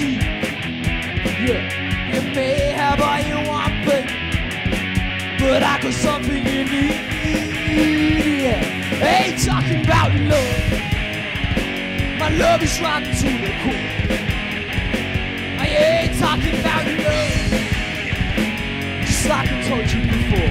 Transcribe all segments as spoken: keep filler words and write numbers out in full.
see. Yeah, you may have all you want, baby, but I got something you need. Yeah. Ain't talking about love. My love is running to the core. I ain't talking about love, just like I told you before.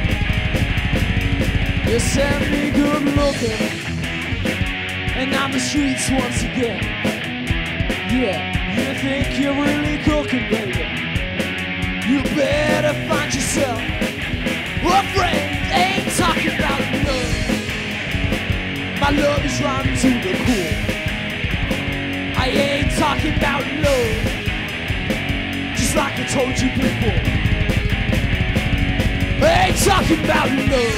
You sent me good looking, and I'm the streets once again. Yeah, you think you're really cooking, baby? You better find yourself a friend. Ain't talking about love. My love is running to the core. I ain't talking about love, just like I told you before. I ain't talking about love.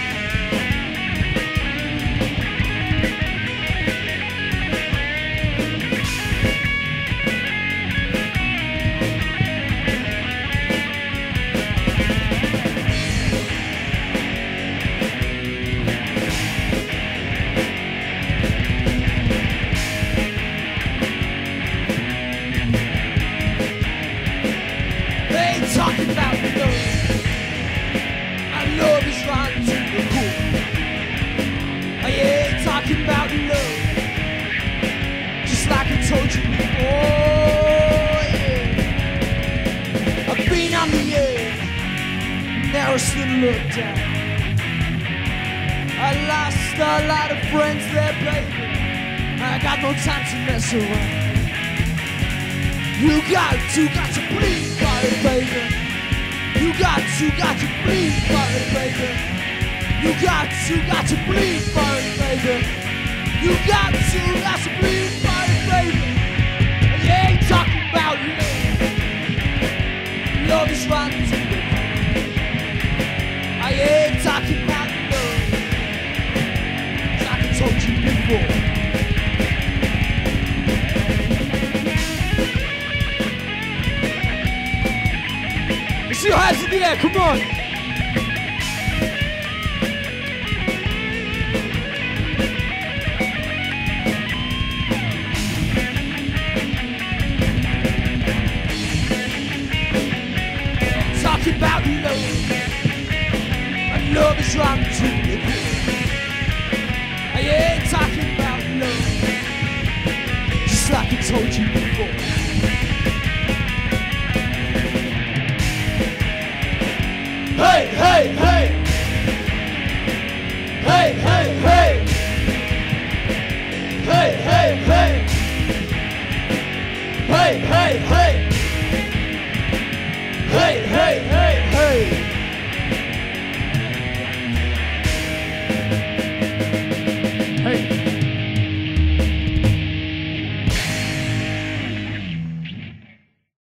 Talking about love. My love is running to the core. I ain't talking about love, just like I told you before. Yeah. I've been on the edge, now I still look down. I lost a lot of friends there, baby. I got no time to mess around. You got to, got to bleed for it, baby. You got to, got to bleed for it, baby. You got to, got to bleed for it, baby. You got to, got to bleed for it, baby. You ain't talking about love. Love is running to the core. I ain't talking about love, like I told you before. Your hands in the air, come on! Talking about love, and love is running to the core. I ain't talking about love, just like I told you.